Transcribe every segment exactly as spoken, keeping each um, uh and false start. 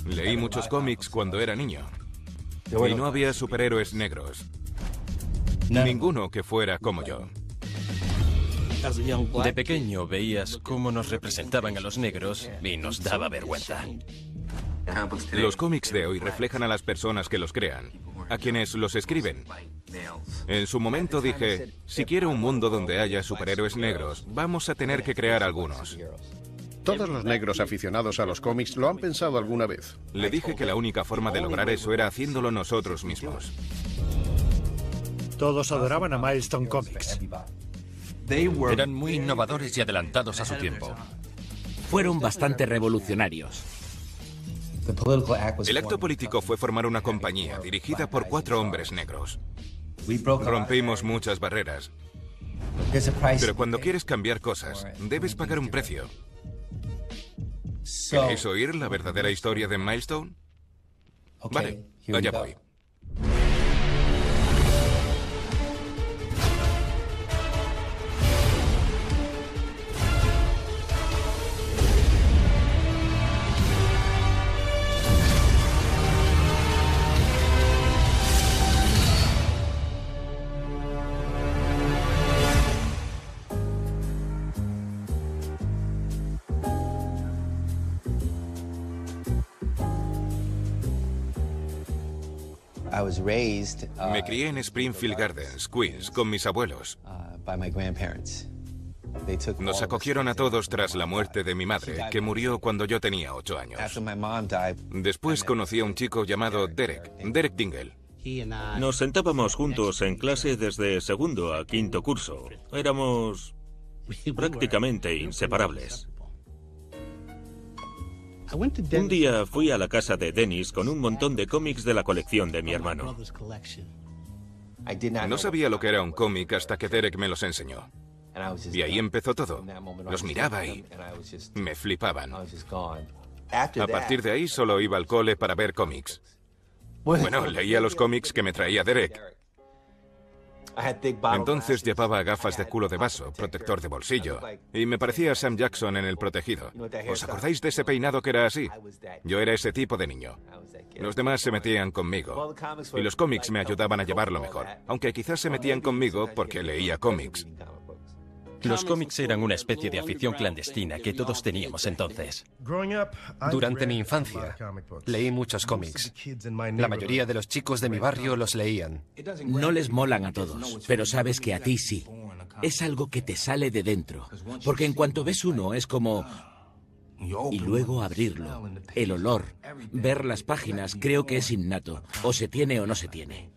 Leí muchos cómics cuando era niño. Y no había superhéroes negros. Ninguno que fuera como yo. De pequeño veías cómo nos representaban a los negros y nos daba vergüenza. Los cómics de hoy reflejan a las personas que los crean, a quienes los escriben. En su momento dije, si quiero un mundo donde haya superhéroes negros, vamos a tener que crear algunos. Todos los negros aficionados a los cómics lo han pensado alguna vez. Le dije que la única forma de lograr eso era haciéndolo nosotros mismos. Todos adoraban a Milestone Comics. Eran muy innovadores y adelantados a su tiempo. Fueron bastante revolucionarios. El acto político fue formar una compañía dirigida por cuatro hombres negros. Rompimos muchas barreras. Pero cuando quieres cambiar cosas, debes pagar un precio. ¿Queréis oír la verdadera historia de Milestone? Vale, allá voy. Me crié en Springfield Gardens, Queens, con mis abuelos. Nos acogieron a todos tras la muerte de mi madre, que murió cuando yo tenía ocho años. Después conocí a un chico llamado Derek, Derek Dingle. Nos sentábamos juntos en clase desde segundo a quinto curso. Éramos prácticamente inseparables. Un día fui a la casa de Dennis con un montón de cómics de la colección de mi hermano. No sabía lo que era un cómic hasta que Derek me los enseñó. Y ahí empezó todo. Los miraba y me flipaban. A partir de ahí solo iba al cole para ver cómics. Bueno, leía los cómics que me traía Derek. Entonces llevaba gafas de culo de vaso, protector de bolsillo, y me parecía Sam Jackson en El Protegido. ¿Os acordáis de ese peinado que era así? Yo era ese tipo de niño. Los demás se metían conmigo, y los cómics me ayudaban a llevarlo mejor, aunque quizás se metían conmigo porque leía cómics. Los cómics eran una especie de afición clandestina que todos teníamos entonces. Durante mi infancia, leí muchos cómics. La mayoría de los chicos de mi barrio los leían. No les molan a todos, pero sabes que a ti sí. Es algo que te sale de dentro, porque en cuanto ves uno es como... Y luego abrirlo, el olor, ver las páginas, creo que es innato. O se tiene o no se tiene.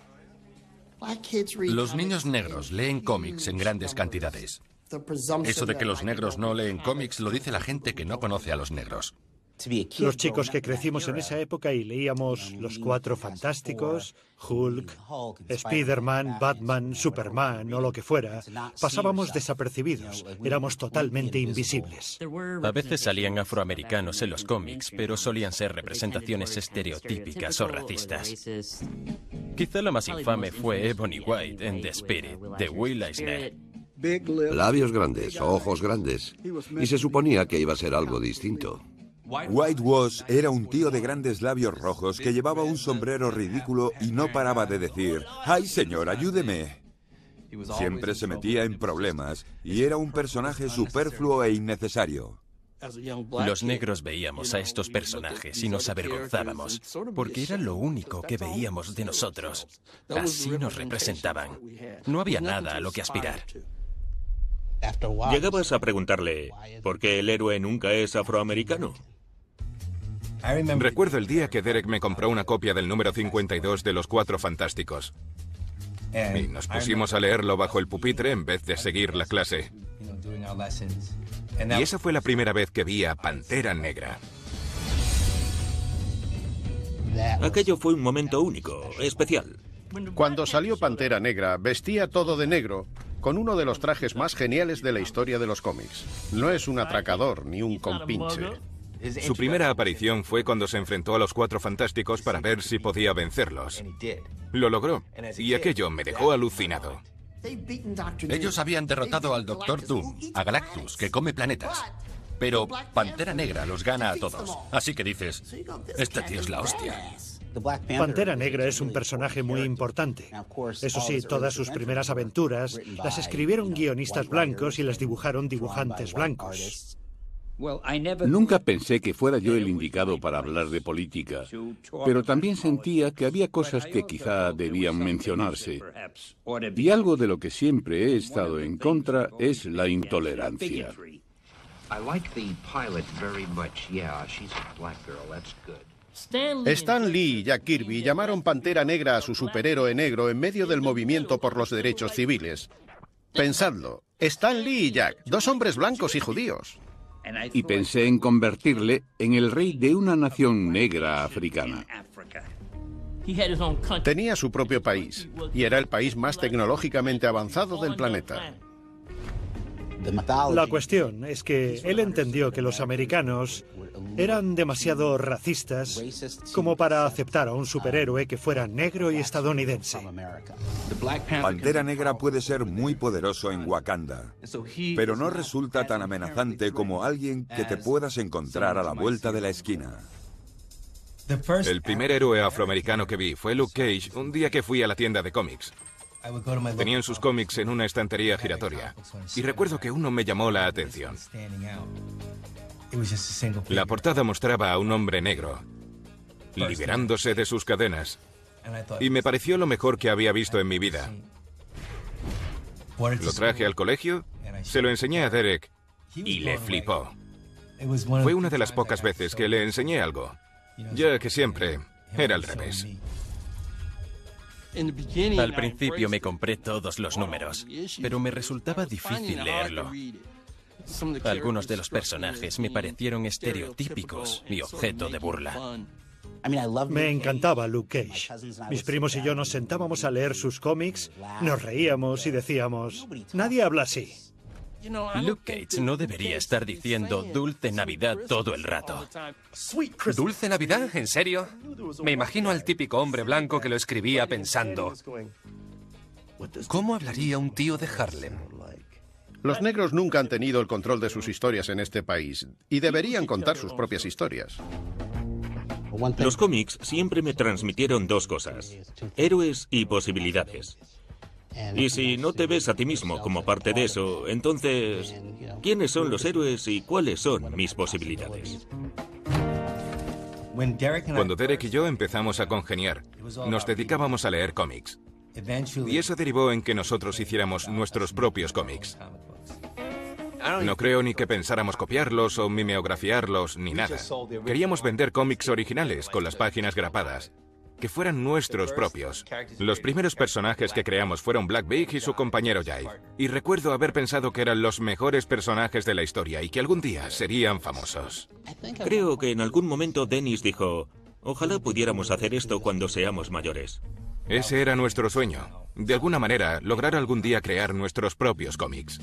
Los niños negros leen cómics en grandes cantidades. Eso de que los negros no leen cómics lo dice la gente que no conoce a los negros. Los chicos que crecimos en esa época y leíamos Los Cuatro Fantásticos, Hulk, Spider-Man, Batman, Superman o lo que fuera, pasábamos desapercibidos, éramos totalmente invisibles. A veces salían afroamericanos en los cómics, pero solían ser representaciones estereotípicas o racistas. Quizá la más infame fue Ebony White en The Spirit, de Will Eisner. Labios grandes, ojos grandes, y se suponía que iba a ser algo distinto. Whitewash era un tío de grandes labios rojos que llevaba un sombrero ridículo y no paraba de decir, ¡ay, señor, ayúdeme! Siempre se metía en problemas y era un personaje superfluo e innecesario. Los negros veíamos a estos personajes y nos avergonzábamos, porque era lo único que veíamos de nosotros. Así nos representaban. No había nada a lo que aspirar. Llegabas a preguntarle, ¿por qué el héroe nunca es afroamericano? Recuerdo el día que Derek me compró una copia del número cincuenta y dos de Los Cuatro Fantásticos. Y nos pusimos a leerlo bajo el pupitre en vez de seguir la clase. Y esa fue la primera vez que vi a Pantera Negra. Aquello fue un momento único, especial. Cuando salió Pantera Negra, vestía todo de negro, con uno de los trajes más geniales de la historia de los cómics. No es un atracador ni un compinche. Su primera aparición fue cuando se enfrentó a los Cuatro Fantásticos para ver si podía vencerlos. Lo logró, y aquello me dejó alucinado. Ellos habían derrotado al Doctor Doom, a Galactus, que come planetas. pero Pantera Negra los gana a todos. Así que dices, este tío es la hostia. Pantera Negra es un personaje muy importante. Eso sí, todas sus primeras aventuras las escribieron guionistas blancos y las dibujaron dibujantes blancos. Nunca pensé que fuera yo el indicado para hablar de política, pero también sentía que había cosas que quizá debían mencionarse. Y algo de lo que siempre he estado en contra es la intolerancia. Stan Lee y Jack Kirby llamaron Pantera Negra a su superhéroe negro en medio del movimiento por los derechos civiles. Pensadlo, Stan Lee y Jack, dos hombres blancos y judíos. Y pensé en convertirle en el rey de una nación negra africana. Tenía su propio país, y era el país más tecnológicamente avanzado del planeta. La cuestión es que él entendió que los americanos eran demasiado racistas como para aceptar a un superhéroe que fuera negro y estadounidense. Pantera Negra puede ser muy poderoso en Wakanda, pero no resulta tan amenazante como alguien que te puedas encontrar a la vuelta de la esquina. El primer héroe afroamericano que vi fue Luke Cage un día que fui a la tienda de cómics. Tenían sus cómics en una estantería giratoria, y recuerdo que uno me llamó la atención. La portada mostraba a un hombre negro, liberándose de sus cadenas, y me pareció lo mejor que había visto en mi vida. Lo traje al colegio, se lo enseñé a Derek, y le flipó. Fue una de las pocas veces que le enseñé algo, ya que siempre era al revés. Al principio me compré todos los números, pero me resultaba difícil leerlo. Algunos de los personajes me parecieron estereotípicos y objeto de burla. Me encantaba Luke Cage. Mis primos y yo nos sentábamos a leer sus cómics, nos reíamos y decíamos, nadie habla así. Luke Cage no debería estar diciendo Dulce Navidad todo el rato. ¿Dulce Navidad? ¿En serio? Me imagino al típico hombre blanco que lo escribía pensando, ¿cómo hablaría un tío de Harlem? Los negros nunca han tenido el control de sus historias en este país, y deberían contar sus propias historias. Los cómics siempre me transmitieron dos cosas: héroes y posibilidades. Y si no te ves a ti mismo como parte de eso, entonces, ¿quiénes son los héroes y cuáles son mis posibilidades? Cuando Derek y yo empezamos a congeniar, nos dedicábamos a leer cómics. Y eso derivó en que nosotros hiciéramos nuestros propios cómics. No creo ni que pensáramos copiarlos o mimeografiarlos ni nada. Queríamos vender cómics originales con las páginas grapadas, que fueran nuestros propios. Los primeros personajes que creamos fueron Black Big y su compañero Jive. Y recuerdo haber pensado que eran los mejores personajes de la historia y que algún día serían famosos. Creo que en algún momento Dennis dijo, ojalá pudiéramos hacer esto cuando seamos mayores. Ese era nuestro sueño. De alguna manera, lograr algún día crear nuestros propios cómics.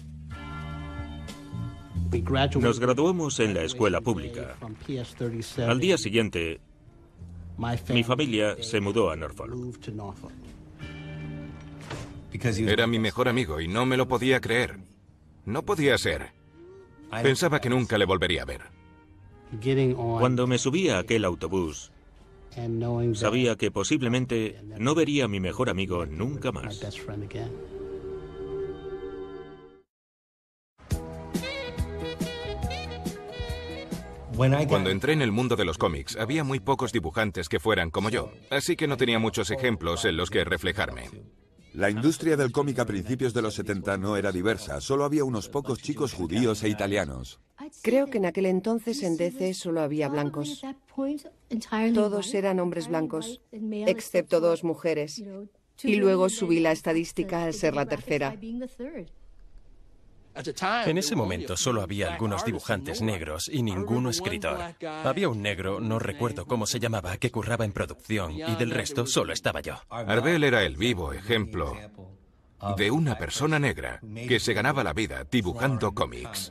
Nos graduamos en la escuela pública. Al día siguiente, mi familia se mudó a Norfolk. Era mi mejor amigo y no me lo podía creer. No podía ser. Pensaba que nunca le volvería a ver. Cuando me subí a aquel autobús, sabía que posiblemente no vería a mi mejor amigo nunca más. Cuando entré en el mundo de los cómics, había muy pocos dibujantes que fueran como yo, así que no tenía muchos ejemplos en los que reflejarme. La industria del cómic a principios de los setenta no era diversa, solo había unos pocos chicos judíos e italianos. Creo que en aquel entonces en D C solo había blancos. Todos eran hombres blancos, excepto dos mujeres. Y luego subí la estadística al ser la tercera. En ese momento solo había algunos dibujantes negros y ninguno escritor. Había un negro, no recuerdo cómo se llamaba, que curraba en producción y del resto solo estaba yo. Arbel era el vivo ejemplo de una persona negra que se ganaba la vida dibujando cómics.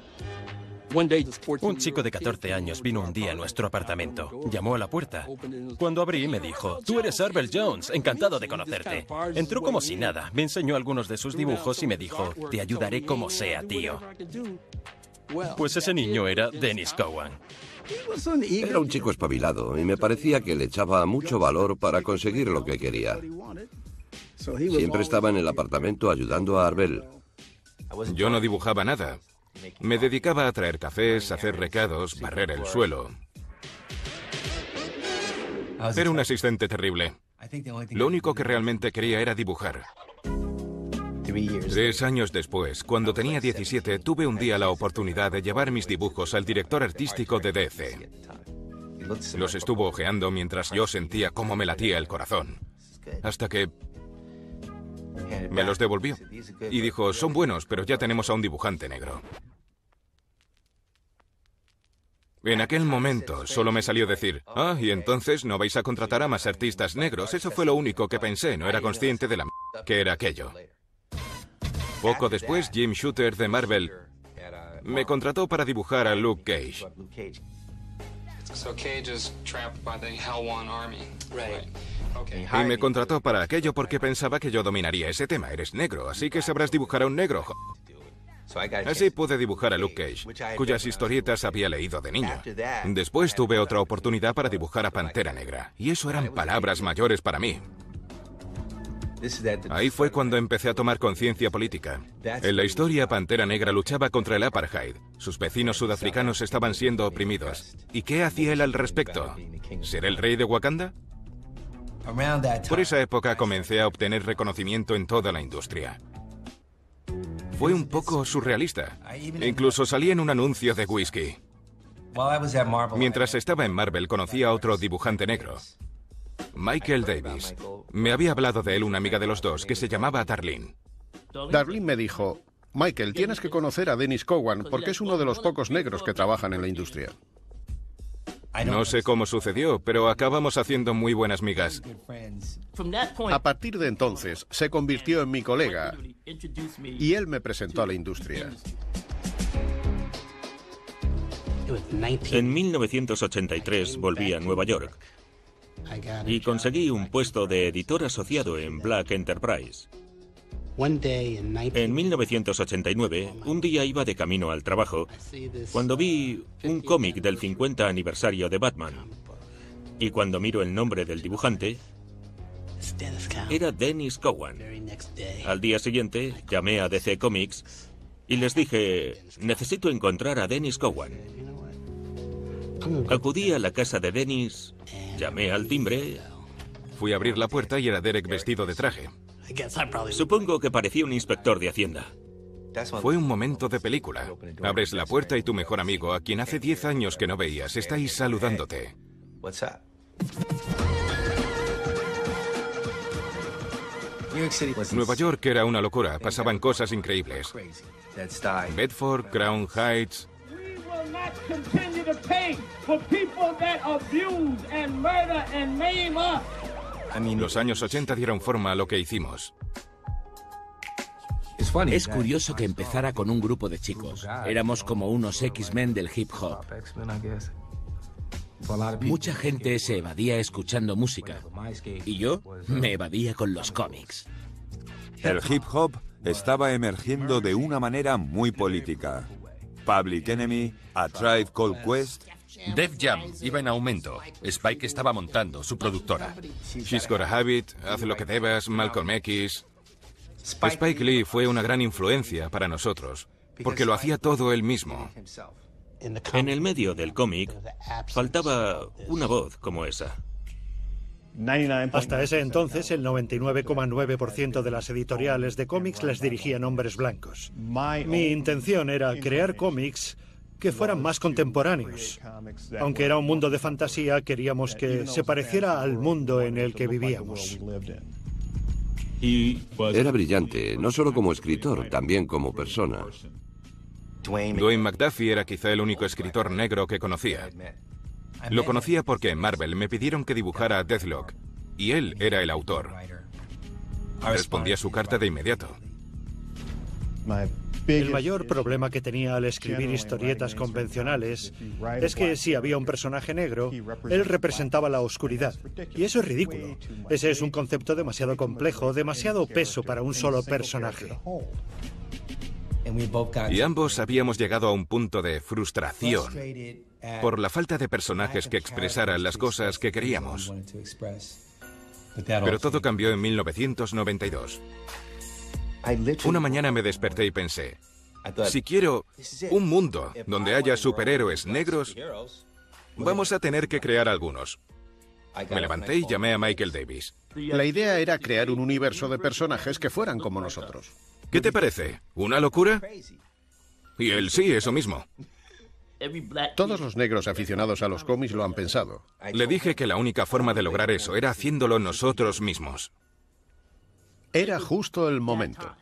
Un chico de catorce años vino un día a nuestro apartamento. Llamó a la puerta. Cuando abrí me dijo, tú eres Arbel Jones, encantado de conocerte. Entró como si nada, me enseñó algunos de sus dibujos y me dijo, te ayudaré como sea, tío. Pues ese niño era Dennis Cowan. Era un chico espabilado y me parecía que le echaba mucho valor para conseguir lo que quería. Siempre estaba en el apartamento ayudando a Arbel. Yo no dibujaba nada. Me dedicaba a traer cafés, hacer recados, barrer el suelo. Era un asistente terrible. Lo único que realmente quería era dibujar. Tres años después, cuando tenía diecisiete, tuve un día la oportunidad de llevar mis dibujos al director artístico de D C. Los estuvo ojeando mientras yo sentía cómo me latía el corazón. Hasta que me los devolvió. Y dijo, son buenos, pero ya tenemos a un dibujante negro. En aquel momento solo me salió decir, ah, y entonces no vais a contratar a más artistas negros. Eso fue lo único que pensé, no era consciente de la m que era aquello. Poco después, Jim Shooter de Marvel me contrató para dibujar a Luke Cage. Y me contrató para aquello porque pensaba que yo dominaría ese tema. Eres negro, así que sabrás dibujar a un negro. Así pude dibujar a Luke Cage, cuyas historietas había leído de niño. Después tuve otra oportunidad para dibujar a Pantera Negra, y eso eran palabras mayores para mí. Ahí fue cuando empecé a tomar conciencia política. En la historia, Pantera Negra luchaba contra el apartheid. Sus vecinos sudafricanos estaban siendo oprimidos. ¿Y qué hacía él al respecto? ¿Ser el rey de Wakanda? Por esa época comencé a obtener reconocimiento en toda la industria. Fue un poco surrealista. Incluso salí en un anuncio de whisky. Mientras estaba en Marvel, conocí a otro dibujante negro, Michael Davis. Me había hablado de él una amiga de los dos que se llamaba Darlene. Darlene me dijo, Michael, tienes que conocer a Dennis Cowan porque es uno de los pocos negros que trabajan en la industria. No sé cómo sucedió, pero acabamos haciendo muy buenas migas. A partir de entonces, se convirtió en mi colega y él me presentó a la industria. En mil novecientos ochenta y tres volví a Nueva York y conseguí un puesto de editor asociado en Black Enterprise. En mil novecientos ochenta y nueve, un día iba de camino al trabajo cuando vi un cómic del cincuenta aniversario de Batman. Y cuando miro el nombre del dibujante, era Dennis Cowan. Al día siguiente, llamé a D C Comics y les dije, necesito encontrar a Dennis Cowan. Acudí a la casa de Dennis, llamé al timbre. Fui a abrir la puerta y era Derek vestido de traje. Supongo que parecía un inspector de Hacienda. Fue un momento de película. Abres la puerta y tu mejor amigo, a quien hace diez años que no veías, está ahí saludándote. Nueva York era una locura, pasaban cosas increíbles. Bedford, Crown Heights. Los años ochenta dieron forma a lo que hicimos. Es curioso que empezara con un grupo de chicos. Éramos como unos X-Men del hip hop. Mucha gente se evadía escuchando música. Y yo me evadía con los cómics. El hip hop estaba emergiendo de una manera muy política. Public Enemy, A Tribe Called Quest. Def Jam iba en aumento. Spike estaba montando su productora. She's Got a Habit, Haz lo que debas, Malcolm X. Spike Lee fue una gran influencia para nosotros, porque lo hacía todo él mismo. En el medio del cómic faltaba una voz como esa. Hasta ese entonces, el noventa y nueve coma nueve por ciento de las editoriales de cómics las dirigían hombres blancos. Mi intención era crear cómics que fueran más contemporáneos. Aunque era un mundo de fantasía, queríamos que se pareciera al mundo en el que vivíamos. Era brillante, no solo como escritor, también como persona. Dwayne McDuffie era quizá el único escritor negro que conocía. Lo conocía porque en Marvel me pidieron que dibujara a Deathlock, y él era el autor. Respondí a su carta de inmediato. El mayor problema que tenía al escribir historietas convencionales es que si había un personaje negro, él representaba la oscuridad. Y eso es ridículo. Ese es un concepto demasiado complejo, demasiado peso para un solo personaje. Y ambos habíamos llegado a un punto de frustración por la falta de personajes que expresaran las cosas que queríamos. Pero todo cambió en mil novecientos noventa y dos. Una mañana me desperté y pensé, si quiero un mundo donde haya superhéroes negros, vamos a tener que crear algunos. Me levanté y llamé a Michael Davis. La idea era crear un universo de personajes que fueran como nosotros. ¿Qué te parece? ¿Una locura? Y él sí, eso mismo. Todos los negros aficionados a los cómics lo han pensado. Le dije que la única forma de lograr eso era haciéndolo nosotros mismos. Era justo el momento.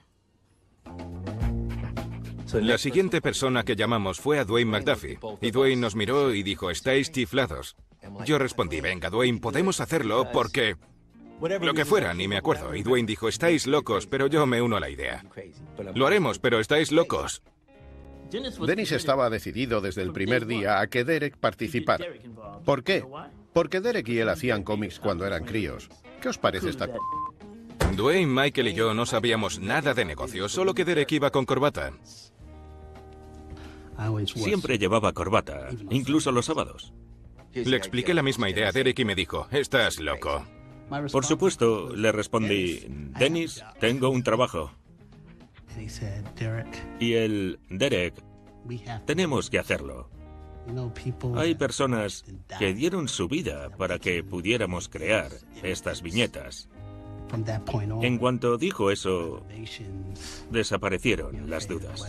La siguiente persona que llamamos fue a Dwayne McDuffie. Y Dwayne nos miró y dijo, estáis chiflados. Yo respondí, venga, Dwayne, podemos hacerlo porque... Lo que fuera, ni me acuerdo. Y Dwayne dijo, estáis locos, pero yo me uno a la idea. Lo haremos, pero estáis locos. Dennis estaba decidido desde el primer día a que Derek participara. ¿Por qué? Porque Derek y él hacían cómics cuando eran críos. ¿Qué os parece esta cosa? Dwayne, Michael y yo no sabíamos nada de negocio, solo que Derek iba con corbata. Siempre llevaba corbata, incluso los sábados. Le expliqué la misma idea a Derek y me dijo, estás loco. Por supuesto, le respondí, Dennis, tengo un trabajo. Y él, Derek, tenemos que hacerlo. Hay personas que dieron su vida para que pudiéramos crear estas viñetas. En cuanto dijo eso, desaparecieron las dudas.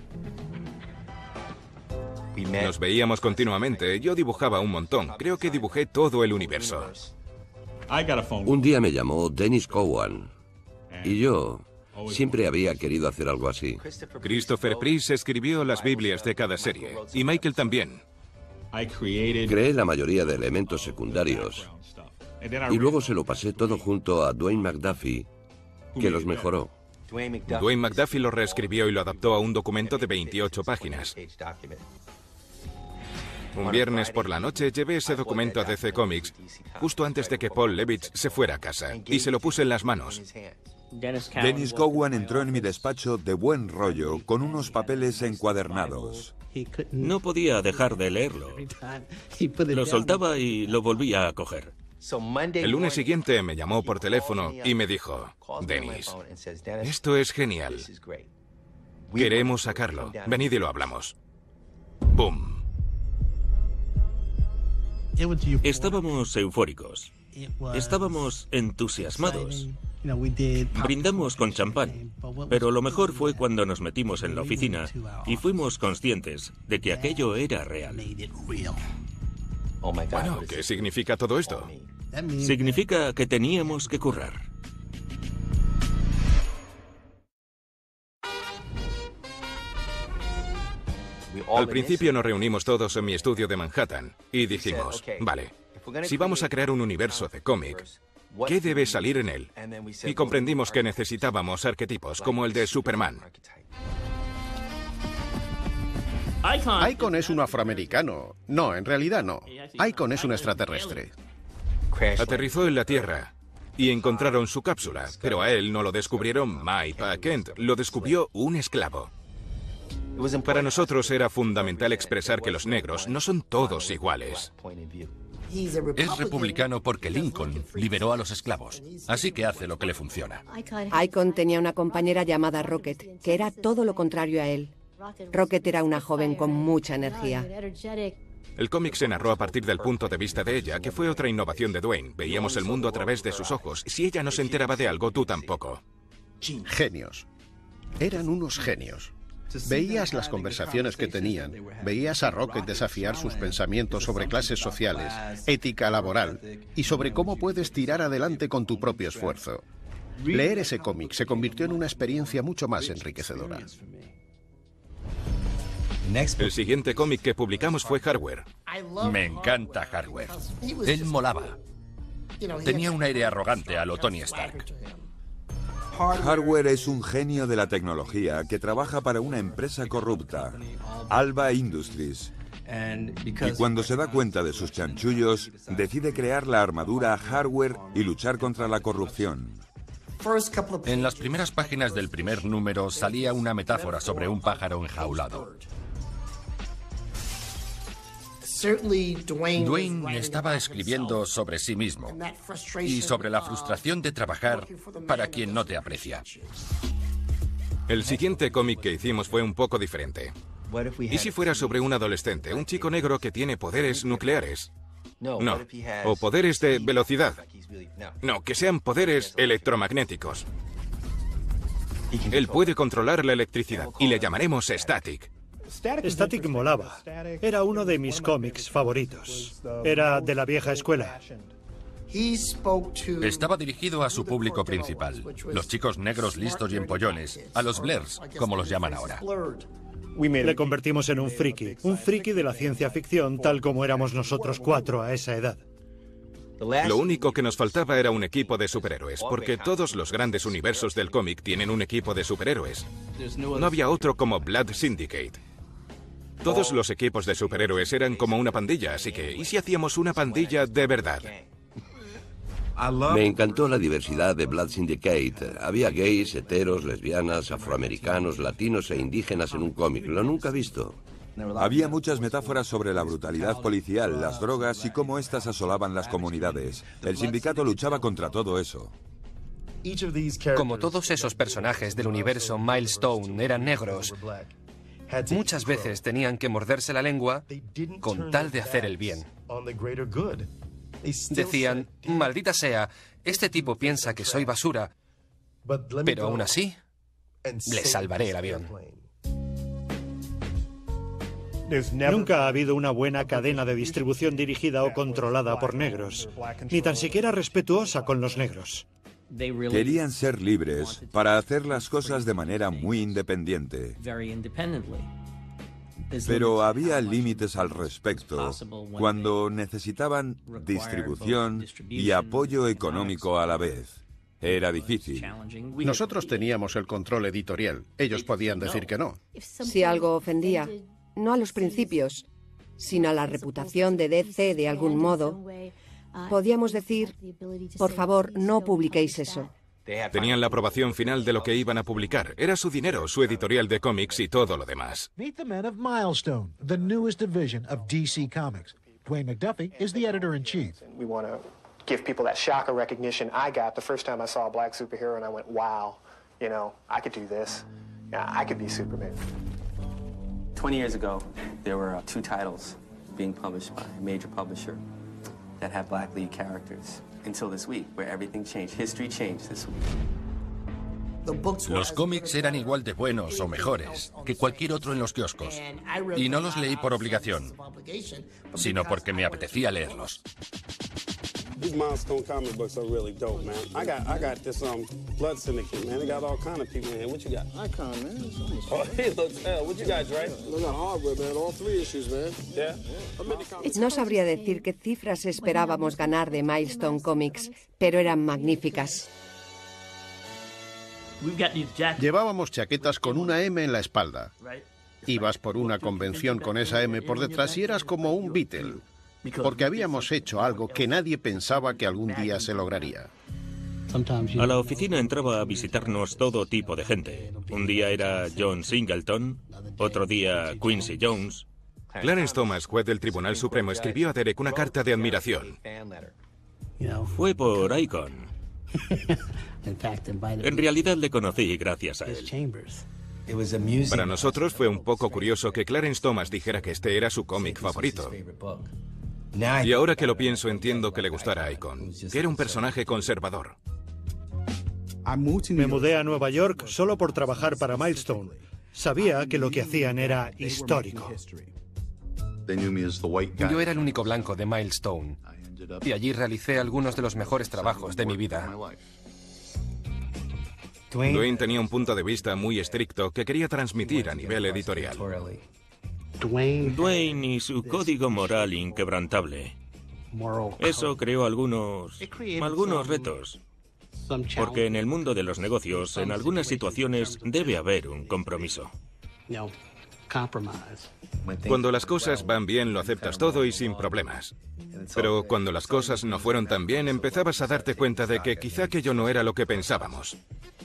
Nos veíamos continuamente, yo dibujaba un montón, creo que dibujé todo el universo. Un día me llamó Dennis Cowan y yo siempre había querido hacer algo así. Christopher Priest escribió las Biblias de cada serie, y Michael también. Creé la mayoría de elementos secundarios y luego se lo pasé todo junto a Dwayne McDuffie, que los mejoró. Dwayne McDuffie lo reescribió y lo adaptó a un documento de veintiocho páginas. Un viernes por la noche llevé ese documento a D C Comics, justo antes de que Paul Levitz se fuera a casa, y se lo puse en las manos. Dennis Cowan entró en mi despacho de buen rollo, con unos papeles encuadernados. No podía dejar de leerlo. Lo soltaba y lo volvía a coger. El lunes siguiente me llamó por teléfono y me dijo, Dennis, esto es genial. Queremos sacarlo. Venid y lo hablamos. ¡Bum! Estábamos eufóricos. Estábamos entusiasmados. Brindamos con champán, pero lo mejor fue cuando nos metimos en la oficina y fuimos conscientes de que aquello era real. Bueno, ¿qué significa todo esto? Significa que teníamos que currar. Al principio nos reunimos todos en mi estudio de Manhattan y dijimos, vale, si vamos a crear un universo de cómic, ¿qué debe salir en él? Y comprendimos que necesitábamos arquetipos como el de Superman. Icon es un afroamericano. No, en realidad no. Icon es un extraterrestre. Aterrizó en la Tierra y encontraron su cápsula, pero a él no lo descubrieron Mike Pa Kent, lo descubrió un esclavo. Para nosotros era fundamental expresar que los negros no son todos iguales. Es republicano porque Lincoln liberó a los esclavos, así que hace lo que le funciona. Icon tenía una compañera llamada Rocket, que era todo lo contrario a él. Rocket era una joven con mucha energía. El cómic se narró a partir del punto de vista de ella, que fue otra innovación de Dwayne. Veíamos el mundo a través de sus ojos. Si ella no se enteraba de algo, tú tampoco. Genios. Eran unos genios. Veías las conversaciones que tenían, veías a Rocket desafiar sus pensamientos sobre clases sociales, ética laboral y sobre cómo puedes tirar adelante con tu propio esfuerzo. Leer ese cómic se convirtió en una experiencia mucho más enriquecedora. El siguiente cómic que publicamos fue Hardware. Me encanta Hardware. Él molaba. Tenía un aire arrogante a lo Tony Stark. Hardware es un genio de la tecnología que trabaja para una empresa corrupta, Alba Industries. Y cuando se da cuenta de sus chanchullos, decide crear la armadura Hardware y luchar contra la corrupción. En las primeras páginas del primer número salía una metáfora sobre un pájaro enjaulado. Dwayne estaba escribiendo sobre sí mismo y sobre la frustración de trabajar para quien no te aprecia. El siguiente cómic que hicimos fue un poco diferente. ¿Y si fuera sobre un adolescente, un chico negro que tiene poderes nucleares? No. ¿O poderes de velocidad? No, que sean poderes electromagnéticos. Él puede controlar la electricidad y le llamaremos Static. Static molaba. Era uno de mis cómics favoritos. Era de la vieja escuela. Estaba dirigido a su público principal, los chicos negros listos y empollones, a los blurs, como los llaman ahora. Le convertimos en un friki, un friki de la ciencia ficción, tal como éramos nosotros cuatro a esa edad. Lo único que nos faltaba era un equipo de superhéroes, porque todos los grandes universos del cómic tienen un equipo de superhéroes. No había otro como Blood Syndicate. Todos los equipos de superhéroes eran como una pandilla, así que ¿y si hacíamos una pandilla de verdad? Me encantó la diversidad de Blood Syndicate. Había gays, heteros, lesbianas, afroamericanos, latinos e indígenas en un cómic. Lo nunca visto. Había muchas metáforas sobre la brutalidad policial, las drogas y cómo éstas asolaban las comunidades. El sindicato luchaba contra todo eso. Como todos esos personajes del universo Milestone eran negros, muchas veces tenían que morderse la lengua con tal de hacer el bien. Decían, maldita sea, este tipo piensa que soy basura, pero aún así, le salvaré el avión. Nunca ha habido una buena cadena de distribución dirigida o controlada por negros, ni tan siquiera respetuosa con los negros. Querían ser libres para hacer las cosas de manera muy independiente. Pero había límites al respecto cuando necesitaban distribución y apoyo económico a la vez. Era difícil. Nosotros teníamos el control editorial. Ellos podían decir que no. Si algo ofendía, no a los principios, sino a la reputación de D C de algún modo, podíamos decir, por favor, no publiquéis eso. Tenían la aprobación final de lo que iban a publicar. Era su dinero, su editorial de cómics y todo lo demás. Meet the men of Milestone, the newest division of D C Comics. Dwayne McDuffie is the editor-in-chief. We want to give people that shock of recognition I got the first time I saw a black superhero and I went, wow, you know, I could do this. Yeah, I could be Superman. twenty years ago, there were uh, two titles being published by a major publisher that had black lead characters. Until this week, where everything changed. History changed this week. Los cómics eran igual de buenos o mejores que cualquier otro en los kioscos. Y no los leí por obligación, sino porque me apetecía leerlos. These Milestone comic books are really dope, man. I got, I got this um Blood Syndicate, man. They got all kind of people in here. What you got? Icon, man. Oh, he looks hell. What you got, Dre? Look at hardware, man. All three issues, man. Yeah. No sabría decir qué cifras esperábamos ganar de Milestone Comics, pero eran magníficas. Llevábamos chaquetas con una M en la espalda. Ibas por una convención con esa M por detrás y eras como un Beatle. Porque habíamos hecho algo que nadie pensaba que algún día se lograría. A la oficina entraba a visitarnos todo tipo de gente. Un día era John Singleton, otro día Quincy Jones. Clarence Thomas, juez del Tribunal Supremo, escribió a Derek una carta de admiración. Fue por Icon. En realidad le conocí gracias a él. Para nosotros fue un poco curioso que Clarence Thomas dijera que este era su cómic favorito. Y ahora que lo pienso, entiendo que le gustara Icon, que era un personaje conservador. Me mudé a Nueva York solo por trabajar para Milestone. Sabía que lo que hacían era histórico. Yo era el único blanco de Milestone, y allí realicé algunos de los mejores trabajos de mi vida. Dwayne tenía un punto de vista muy estricto que quería transmitir a nivel editorial. Dwayne y su código moral inquebrantable. Eso creó algunos, algunos retos. Porque en el mundo de los negocios, en algunas situaciones, debe haber un compromiso. Cuando las cosas van bien lo aceptas todo y sin problemas. Pero cuando las cosas no fueron tan bien, empezabas a darte cuenta de que quizá aquello no era lo que pensábamos.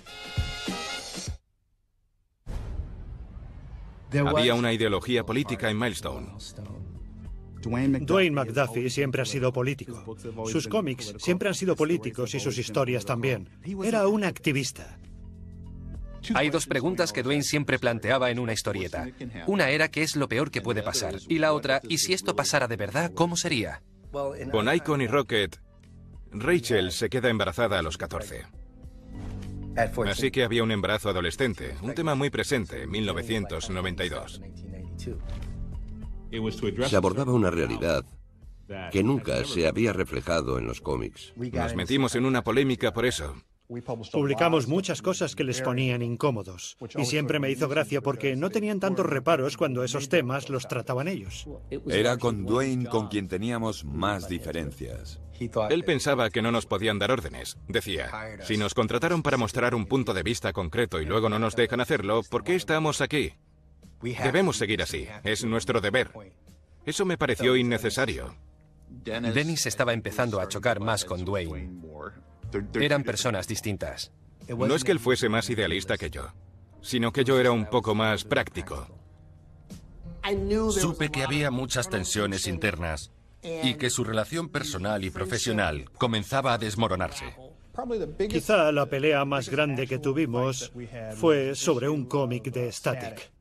Había una ideología política en Milestone. Dwayne McDuffie siempre ha sido político. Sus cómics siempre han sido políticos y sus historias también. Era un activista. Hay dos preguntas que Dwayne siempre planteaba en una historieta. Una era ¿qué es lo peor que puede pasar? Y la otra, ¿y si esto pasara de verdad, cómo sería? Con Icon y Rocket, Rachel se queda embarazada a los catorce. Así que había un embarazo adolescente, un tema muy presente en mil novecientos noventa y dos. Se abordaba una realidad que nunca se había reflejado en los cómics. Nos metimos en una polémica por eso. Publicamos muchas cosas que les ponían incómodos. Y siempre me hizo gracia porque no tenían tantos reparos cuando esos temas los trataban ellos. Era con Dwayne con quien teníamos más diferencias. Él pensaba que no nos podían dar órdenes. Decía, si nos contrataron para mostrar un punto de vista concreto y luego no nos dejan hacerlo, ¿por qué estamos aquí? Debemos seguir así. Es nuestro deber. Eso me pareció innecesario. Dennis estaba empezando a chocar más con Dwayne. Eran personas distintas. No es que él fuese más idealista que yo, sino que yo era un poco más práctico. Supe que había muchas tensiones internas y que su relación personal y profesional comenzaba a desmoronarse. Quizá la pelea más grande que tuvimos fue sobre un cómic de Static.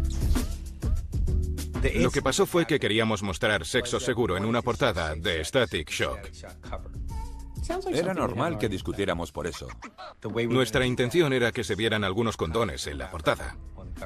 Lo que pasó fue que queríamos mostrar sexo seguro en una portada de Static Shock. Era normal que discutiéramos por eso. Nuestra intención era que se vieran algunos condones en la portada.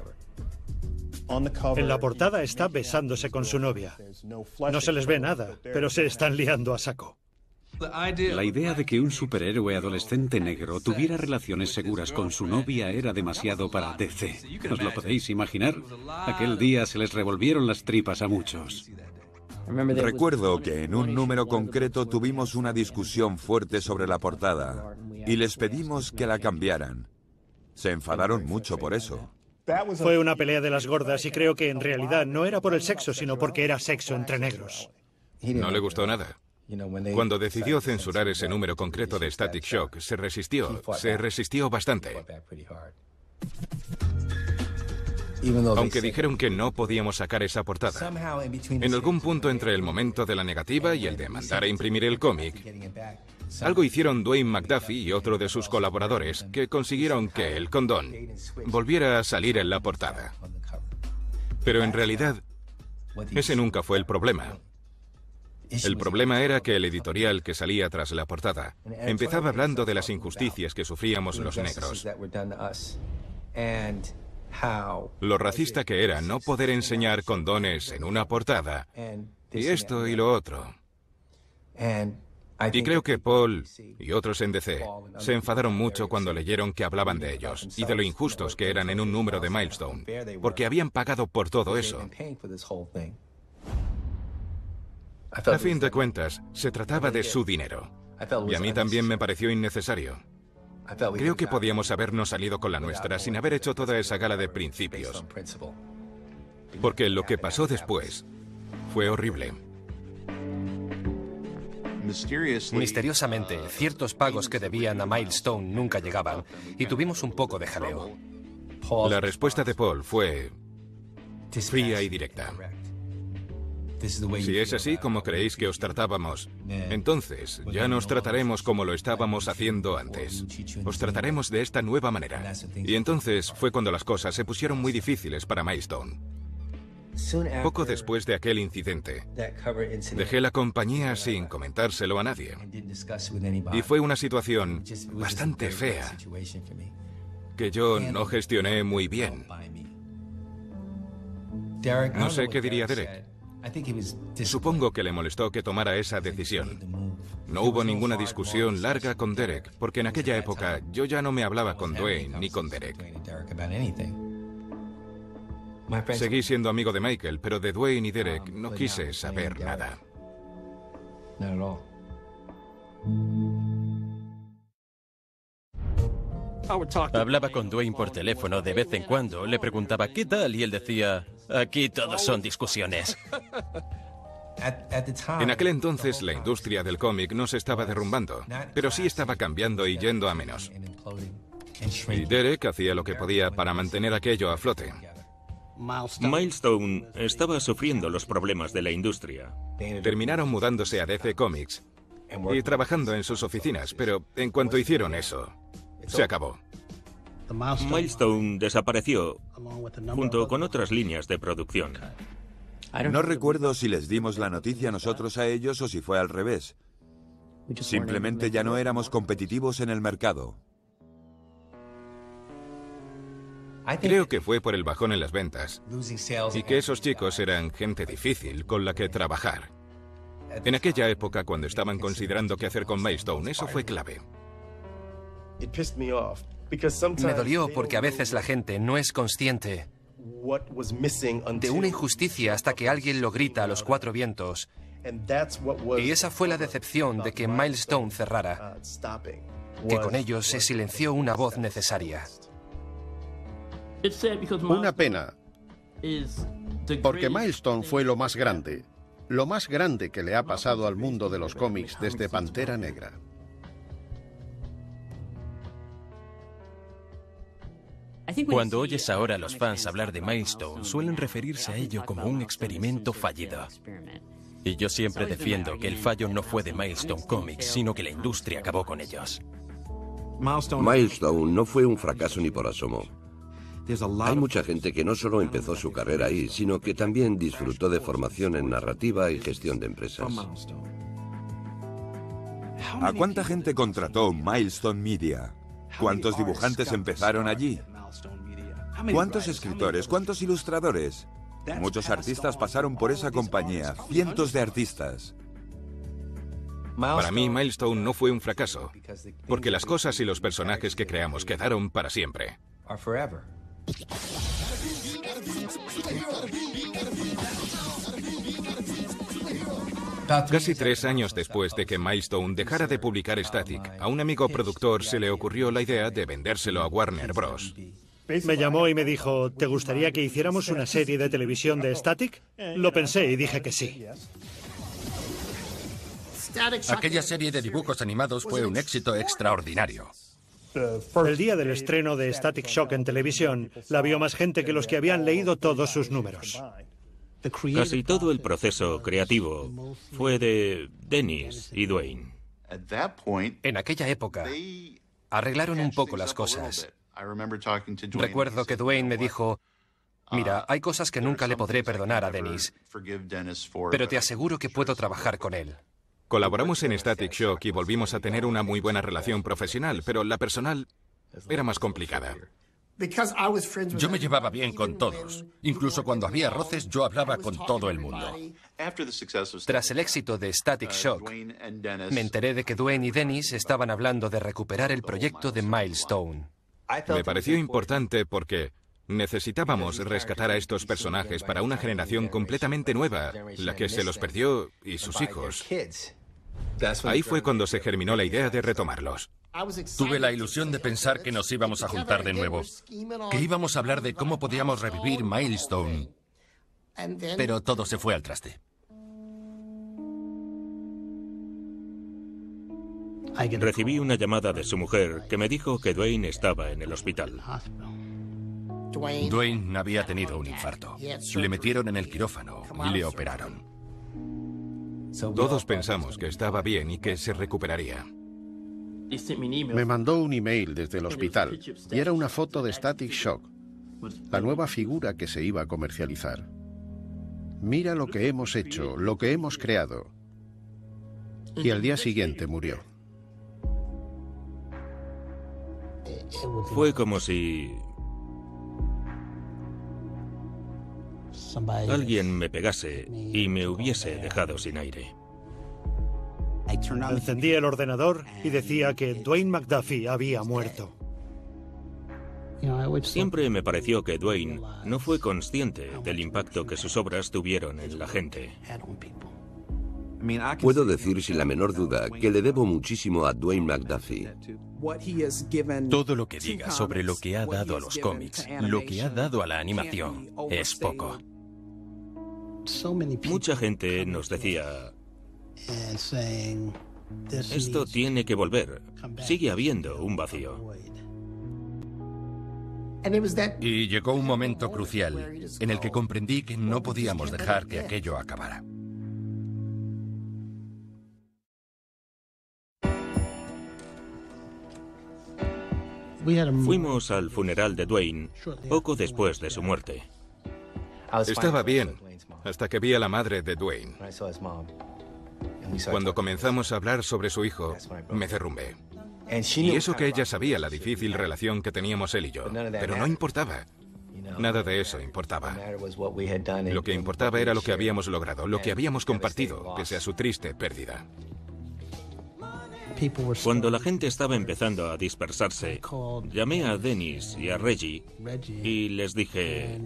En la portada está besándose con su novia. No se les ve nada, pero se están liando a saco. La idea de que un superhéroe adolescente negro tuviera relaciones seguras con su novia era demasiado para D C. ¿Os lo podéis imaginar? Aquel día se les revolvieron las tripas a muchos. Recuerdo que en un número concreto tuvimos una discusión fuerte sobre la portada y les pedimos que la cambiaran. Se enfadaron mucho por eso. Fue una pelea de las gordas y creo que en realidad no era por el sexo, sino porque era sexo entre negros. No le gustó nada. Cuando decidió censurar ese número concreto de Static Shock, se resistió, se resistió bastante. Aunque dijeron que no podíamos sacar esa portada. En algún punto entre el momento de la negativa y el de mandar a imprimir el cómic, algo hicieron Dwayne McDuffie y otro de sus colaboradores que consiguieron que el condón volviera a salir en la portada. Pero en realidad, ese nunca fue el problema. El problema era que el editorial que salía tras la portada empezaba hablando de las injusticias que sufríamos los negros. Lo racista que era no poder enseñar condones en una portada, y esto y lo otro. Y creo que Paul y otros en D C se enfadaron mucho cuando leyeron que hablaban de ellos y de lo injustos que eran en un número de Milestone, porque habían pagado por todo eso. A fin de cuentas, se trataba de su dinero, y a mí también me pareció innecesario. Creo que podíamos habernos salido con la nuestra sin haber hecho toda esa gala de principios. Porque lo que pasó después fue horrible. Misteriosamente, ciertos pagos que debían a Milestone nunca llegaban y tuvimos un poco de jaleo. La respuesta de Paul fue fría y directa. Si es así como creéis que os tratábamos, entonces ya nos trataremos como lo estábamos haciendo antes. Os trataremos de esta nueva manera. Y entonces fue cuando las cosas se pusieron muy difíciles para Milestone. Poco después de aquel incidente, dejé la compañía sin comentárselo a nadie. Y fue una situación bastante fea que yo no gestioné muy bien. No sé qué diría Derek. Supongo que le molestó que tomara esa decisión. No hubo ninguna discusión larga con Derek, porque en aquella época yo ya no me hablaba con Dwayne ni con Derek. Seguí siendo amigo de Michael, pero de Dwayne y Derek no quise saber nada. Hablaba con Dwayne por teléfono de vez en cuando, le preguntaba ¿qué tal? Y él decía, aquí todos son discusiones. En aquel entonces la industria del cómic no se estaba derrumbando, pero sí estaba cambiando y yendo a menos. Y Derek hacía lo que podía para mantener aquello a flote. Milestone estaba sufriendo los problemas de la industria. Terminaron mudándose a D C Comics y trabajando en sus oficinas, pero en cuanto hicieron eso, se acabó. Milestone desapareció junto con otras líneas de producción. No recuerdo si les dimos la noticia nosotros a ellos o si fue al revés. Simplemente ya no éramos competitivos en el mercado. Creo que fue por el bajón en las ventas y que esos chicos eran gente difícil con la que trabajar. En aquella época, cuando estaban considerando qué hacer con Milestone, eso fue clave. Me dolió porque a veces la gente no es consciente de una injusticia hasta que alguien lo grita a los cuatro vientos. Y esa fue la decepción de que Milestone cerrara, que con ellos se silenció una voz necesaria. Una pena, porque Milestone fue lo más grande, lo más grande que le ha pasado al mundo de los cómics desde Pantera Negra. Cuando oyes ahora a los fans hablar de Milestone, suelen referirse a ello como un experimento fallido. Y yo siempre defiendo que el fallo no fue de Milestone Comics, sino que la industria acabó con ellos. Milestone no fue un fracaso ni por asomo. Hay mucha gente que no solo empezó su carrera ahí, sino que también disfrutó de formación en narrativa y gestión de empresas. ¿A cuánta gente contrató Milestone Media? ¿Cuántos dibujantes empezaron allí? ¿Cuántos escritores? ¿Cuántos ilustradores? Muchos artistas pasaron por esa compañía, cientos de artistas. Para mí, Milestone no fue un fracaso, porque las cosas y los personajes que creamos quedaron para siempre. Casi tres años después de que Milestone dejara de publicar Static, a un amigo productor se le ocurrió la idea de vendérselo a Warner Bros. Me llamó y me dijo, ¿te gustaría que hiciéramos una serie de televisión de Static? Lo pensé y dije que sí. Aquella serie de dibujos animados fue un éxito extraordinario. El día del estreno de Static Shock en televisión, la vio más gente que los que habían leído todos sus números. Casi todo el proceso creativo fue de Dennis y Dwayne. En aquella época, arreglaron un poco las cosas. Recuerdo que Dwayne me dijo, mira, hay cosas que nunca le podré perdonar a Dennis, pero te aseguro que puedo trabajar con él. Colaboramos en Static Shock y volvimos a tener una muy buena relación profesional, pero la personal era más complicada. Yo me llevaba bien con todos. Incluso cuando había roces, yo hablaba con todo el mundo. Tras el éxito de Static Shock, me enteré de que Dwayne y Dennis estaban hablando de recuperar el proyecto de Milestone. Me pareció importante porque necesitábamos rescatar a estos personajes para una generación completamente nueva, la que se los perdió y sus hijos. Ahí fue cuando se germinó la idea de retomarlos. Tuve la ilusión de pensar que nos íbamos a juntar de nuevo, que íbamos a hablar de cómo podíamos revivir Milestone. Pero todo se fue al traste. Recibí una llamada de su mujer que me dijo que Dwayne estaba en el hospital. Dwayne había tenido un infarto. Le metieron en el quirófano y le operaron. Todos pensamos que estaba bien y que se recuperaría. Me mandó un email desde el hospital y era una foto de Static Shock, la nueva figura que se iba a comercializar. Mira lo que hemos hecho, lo que hemos creado. Y al día siguiente murió. Fue como si alguien me pegase y me hubiese dejado sin aire. Encendí el ordenador y decía que Dwayne McDuffie había muerto. Siempre me pareció que Dwayne no fue consciente del impacto que sus obras tuvieron en la gente. Puedo decir sin la menor duda que le debo muchísimo a Dwayne McDuffie. Todo lo que diga sobre lo que ha dado a los cómics, lo que ha dado a la animación, es poco. Mucha gente nos decía, esto tiene que volver. Sigue habiendo un vacío. Y llegó un momento crucial en el que comprendí que no podíamos dejar que aquello acabara. Fuimos al funeral de Dwayne poco después de su muerte. Estaba bien, hasta que vi a la madre de Dwayne. Cuando comenzamos a hablar sobre su hijo, me derrumbé. Y eso que ella sabía la difícil relación que teníamos él y yo, pero no importaba. Nada de eso importaba. Lo que importaba era lo que habíamos logrado, lo que habíamos compartido, pese a su triste pérdida. Cuando la gente estaba empezando a dispersarse, llamé a Dennis y a Reggie y les dije,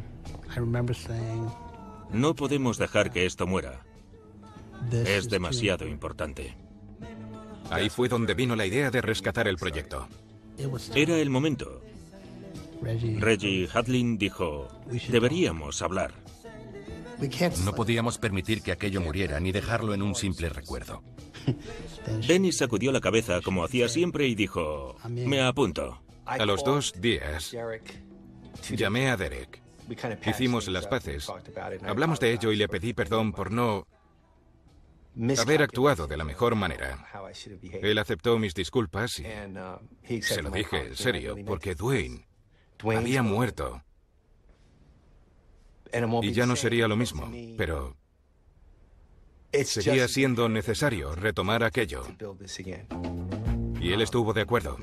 no podemos dejar que esto muera. Es demasiado importante. Ahí fue donde vino la idea de rescatar el proyecto. Era el momento. Reggie Hadlin dijo, deberíamos hablar. No podíamos permitir que aquello muriera ni dejarlo en un simple recuerdo. Dennis sacudió la cabeza como hacía siempre y dijo, me apunto. A los dos días, llamé a Derek. Hicimos las paces. Hablamos de ello y le pedí perdón por no haber actuado de la mejor manera. Él aceptó mis disculpas y se lo dije en serio, porque Dwayne había muerto. Y ya no sería lo mismo, pero seguía siendo necesario retomar aquello. Y él estuvo de acuerdo.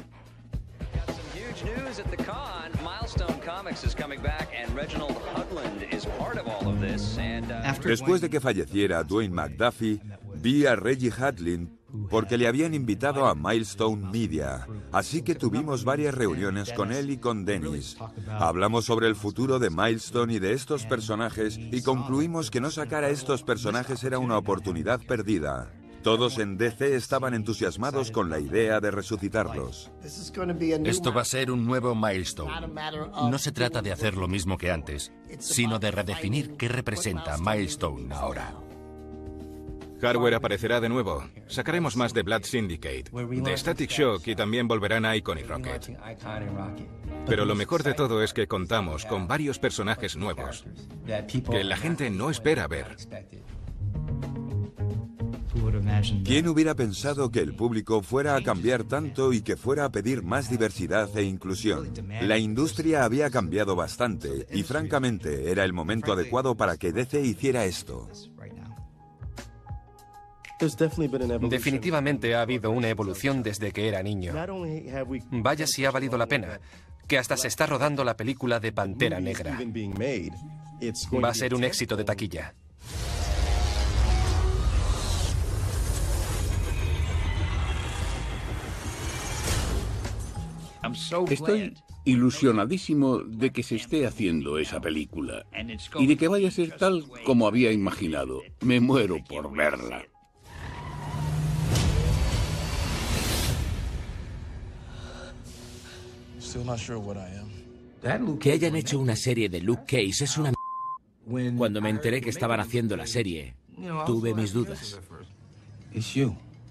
Después de que falleciera Dwayne McDuffie, vi a Reggie Hadlin porque le habían invitado a Milestone Media, así que tuvimos varias reuniones con él y con Dennis. Hablamos sobre el futuro de Milestone y de estos personajes y concluimos que no sacar a estos personajes era una oportunidad perdida. Todos en D C estaban entusiasmados con la idea de resucitarlos. Esto va a ser un nuevo Milestone. No se trata de hacer lo mismo que antes, sino de redefinir qué representa Milestone ahora. Hardware aparecerá de nuevo. Sacaremos más de Blood Syndicate, de Static Shock y también volverán a Icon y Rocket. Pero lo mejor de todo es que contamos con varios personajes nuevos que la gente no espera ver. ¿Quién hubiera pensado que el público fuera a cambiar tanto y que fuera a pedir más diversidad e inclusión? La industria había cambiado bastante y francamente era el momento adecuado para que D C hiciera esto. Definitivamente ha habido una evolución desde que era niño. Vaya si ha valido la pena, que hasta se está rodando la película de Pantera Negra. Va a ser un éxito de taquilla. Estoy ilusionadísimo de que se esté haciendo esa película y de que vaya a ser tal como había imaginado. Me muero por verla. Que hayan hecho una serie de Luke Cage es una... Cuando me enteré que estaban haciendo la serie, tuve mis dudas. It's you.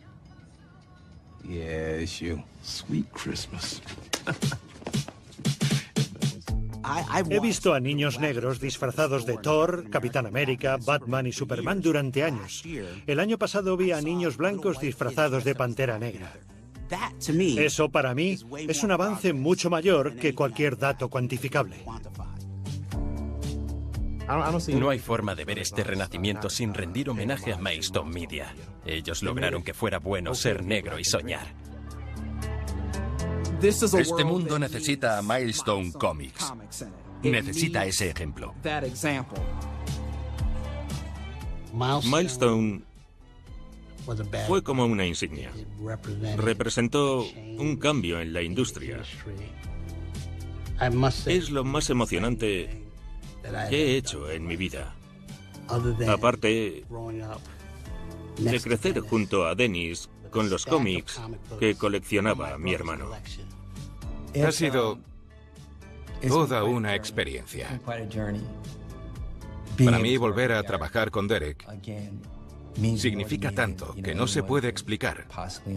Yeah, it's you. Sweet Christmas. He visto a niños negros disfrazados de Thor, Capitán América, Batman y Superman durante años. El año pasado vi a niños blancos disfrazados de Pantera Negra. Eso, para mí, es un avance mucho mayor que cualquier dato cuantificable. No hay forma de ver este renacimiento sin rendir homenaje a Milestone Media. Ellos lograron que fuera bueno ser negro y soñar. Este mundo necesita a Milestone Comics. Necesita ese ejemplo. Milestone fue como una insignia. Representó un cambio en la industria. Es lo más emocionante que he hecho en mi vida. Aparte de crecer junto a Dennis con los cómics que coleccionaba mi hermano. Ha sido toda una experiencia. Para mí, volver a trabajar con Derek significa tanto que no se puede explicar.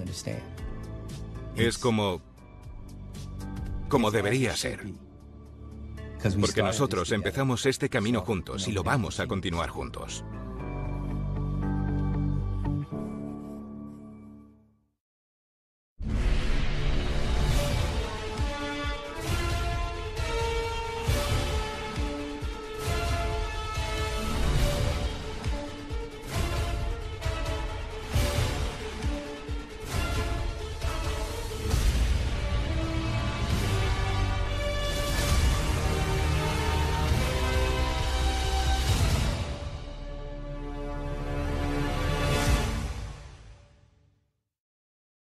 Es como... como debería ser. Porque nosotros empezamos este camino juntos y lo vamos a continuar juntos.